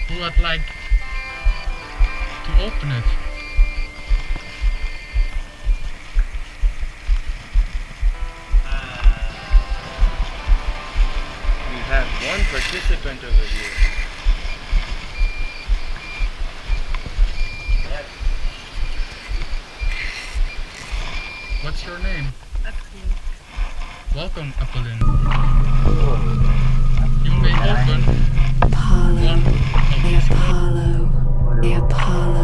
who would like to open it? We have one participant over here. Yes. What's your name? Welcome, Apolline. You may open one of these. The Apollo.